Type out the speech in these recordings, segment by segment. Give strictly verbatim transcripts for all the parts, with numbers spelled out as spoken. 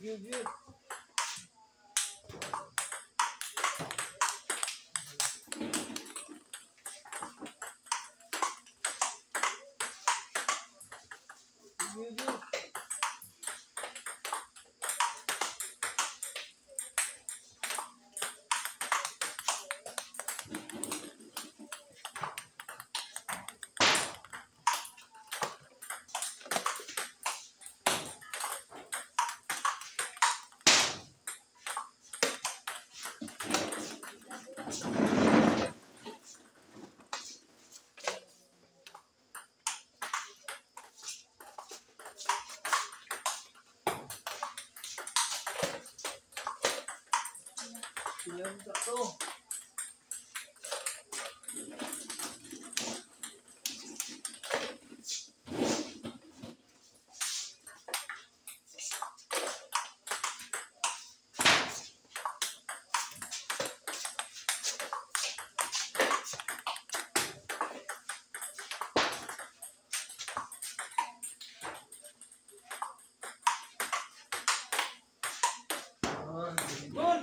Good, good. Good, good. Silang satu. Ah, good.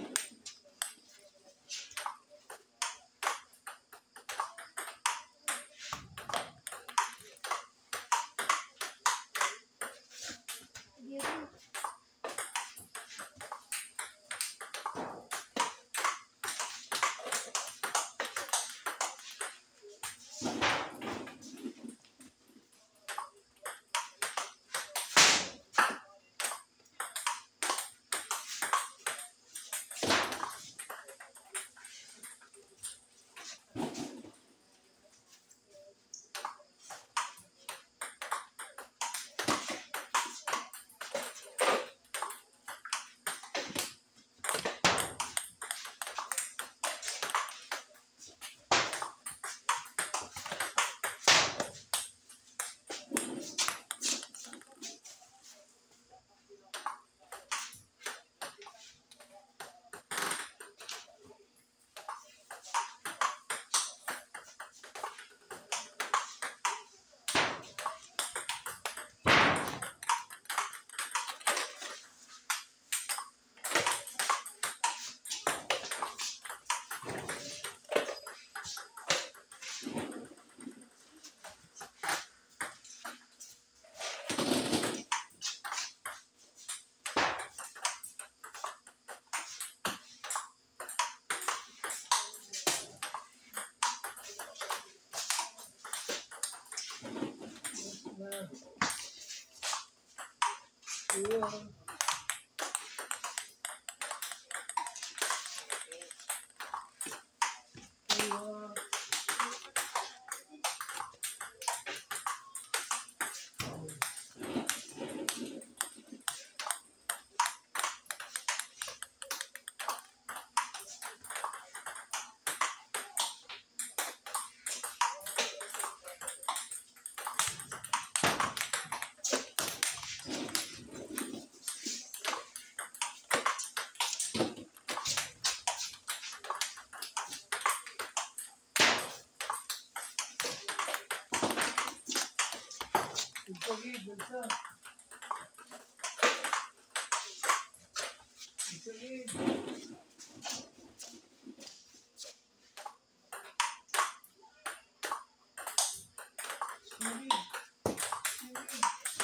Nah, iya. Iya. Lagi, bisa. Bisa lagi. Sini. Sini.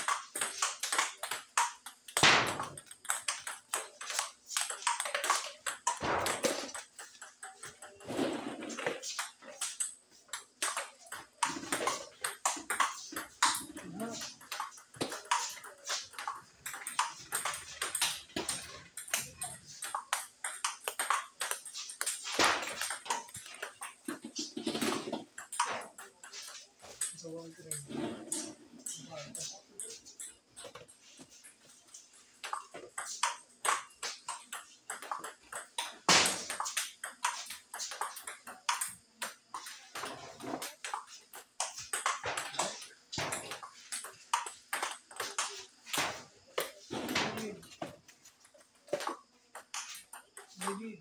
Bawang kering. Jadi.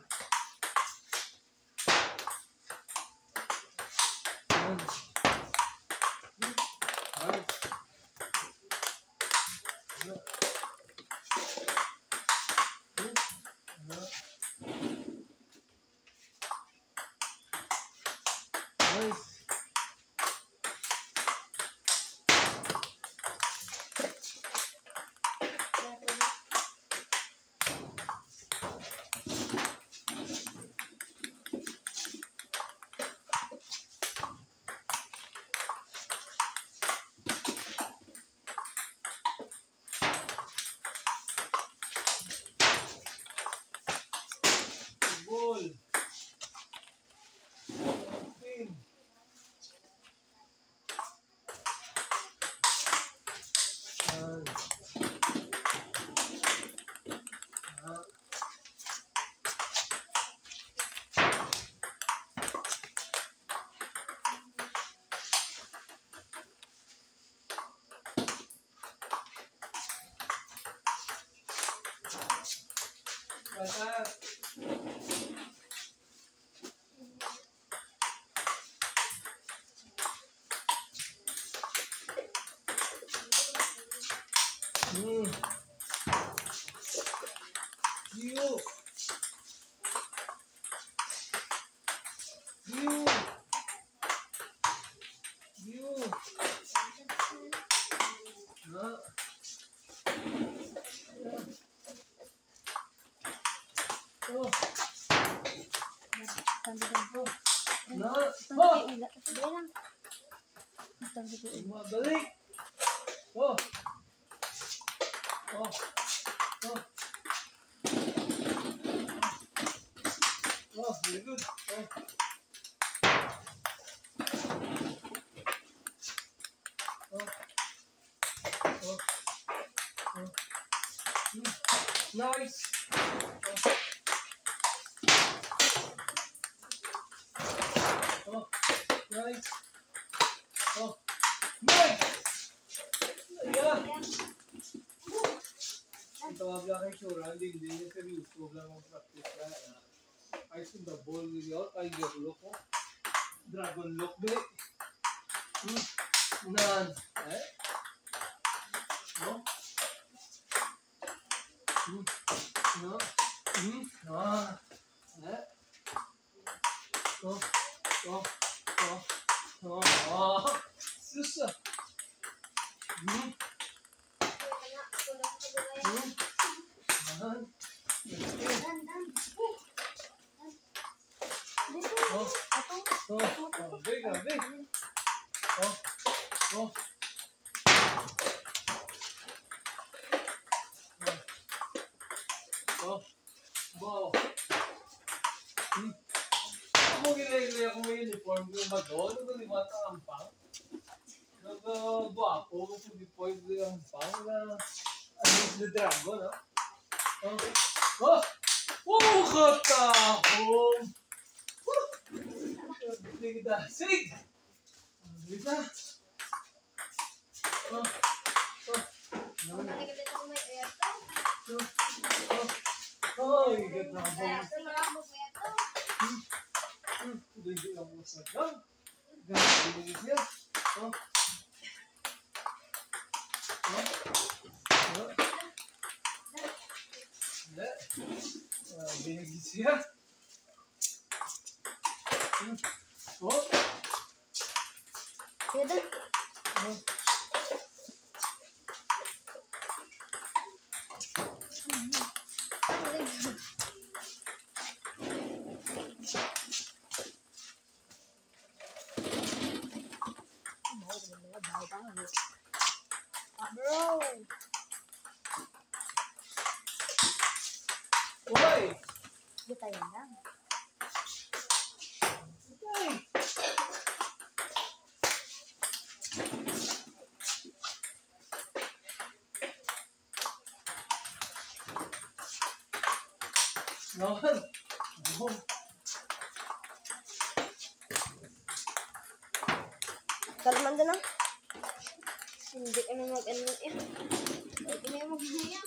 Bata. Hmm. You. You. You. Na. Oh. Na. Oh. Balik. Oh. Oh. Oh. Oh, very good. Oh. Oh. Oh. Oh. Mm. Nice. Oh. Oh. Nice. Oh. Nice. Yeah. Ito wala kay Shura, hindi niya seryoso lang ang practice na. I think the ball with your I get look. Dragon look be. Hmm. Nan. Eh? No? Hmm. No? Hmm. Ah. Eh? Oh. Oh. Oh. Oh. Oh. Susa. Hmm. Hmm. Nan. Oh. Oh. Oh. Big, big. Oh. Oh. Oh. Wow. Hmm. Ako ginagaya ko may uniform ko yung madon. Ano di ba ang pang? Nag-guwapo ko kung di po yung pang na ano yung dragon, ha? Oh. Oh! Oh! Katahong! Oh! Hindi kita. Sig! Hindi ka. Oh. Oh. Oh. Oh, igat na ako. Hmm. Hmm. Hindi ako masagang. Ganyan din siya. Oh. Oh. Oh. Hindi. Ah, binigyan siya. Hmm. Oh. Oh. Bro. Uy! Kita yan lang. Uy! Naman! Oh. Kalman doon ah. Hindi kami mag-ano yan. Hindi kami mag-ano yan.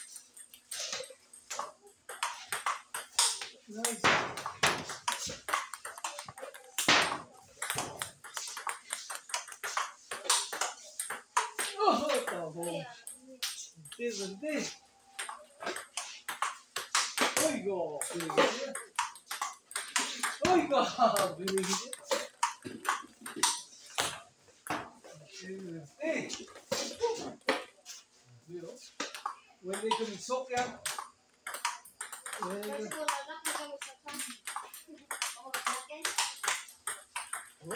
Nice. Oh, tahong. Hindi, hindi. Uy, go. Binigyan niya. Uy, go. Binigyan niya. Hey! You know, when they can soak yan. When they can... Oh?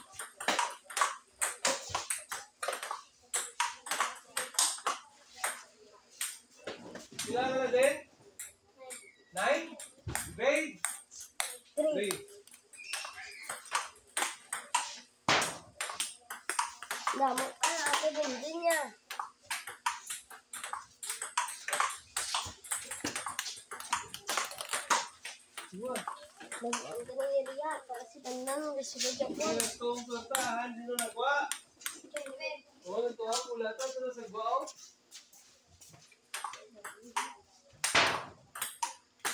Ilan na din? Nine? Grade? Three. Three. Damo ka na ate Benji niya. Dua. Nag-ang ka ng area para si Tanang gusto ko dyan po. Itong tortahan, di na nagwa. Oh, ito ang kulatan sa nasagwa.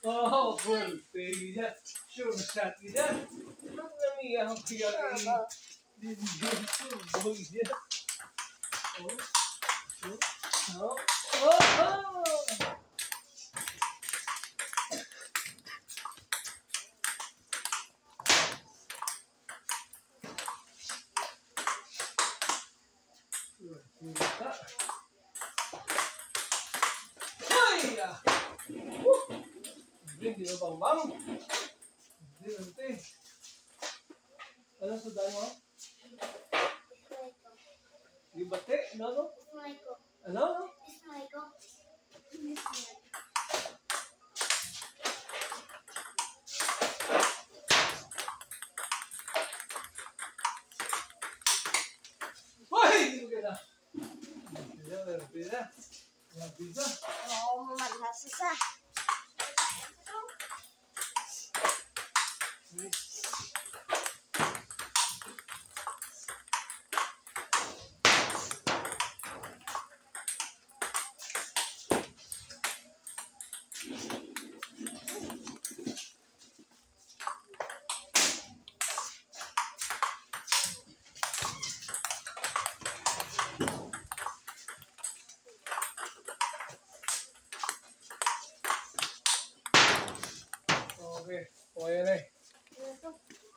Oh, full pay ya. Sure shot ya. Ano kami ang kaya Sure ba? Sure ya. Oh, oh, oh, oh. Ay! Hindi na bang bang? Hindi na ito eh. Ano sa dahil mo? Di bate? Ano ano? Ano ano? Hoy! Hindi mo kaya na. Pisa, pisa. Pisa. Oo, mamalhas isa. Okay. O, yan eh. Ito.